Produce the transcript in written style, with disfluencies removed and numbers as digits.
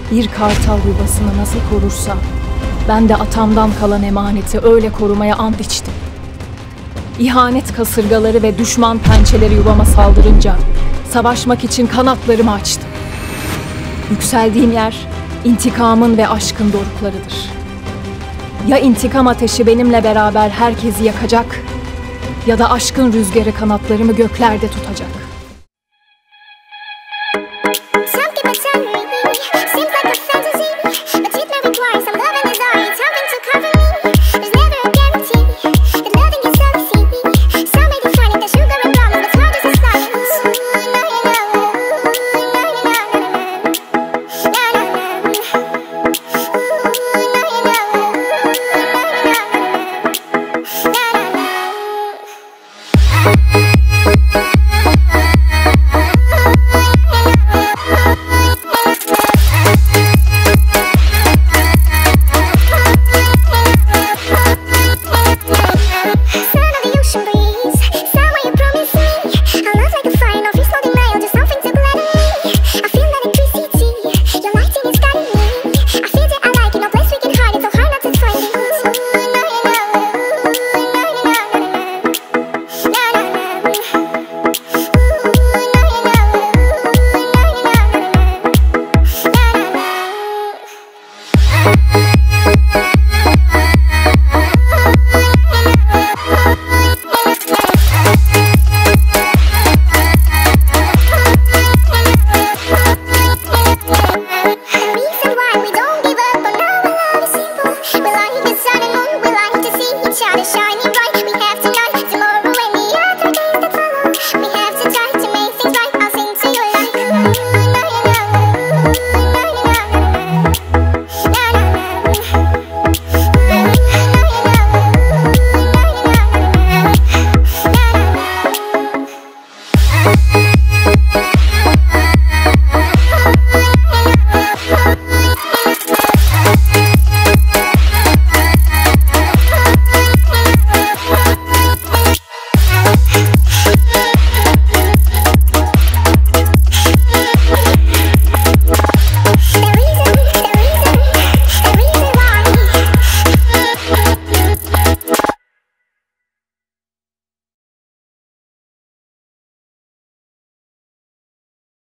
Bir kartal yuvasını nasıl korursa, ben de atamdan kalan emaneti öyle korumaya ant içtim. İhanet kasırgaları ve düşman pençeleri yuvama saldırınca, savaşmak için kanatlarımı açtım. Yükseldiğim yer, intikamın ve aşkın doruklarıdır. Ya intikam ateşi benimle beraber herkesi yakacak, ya da aşkın rüzgarı kanatlarımı göklerde tutacak.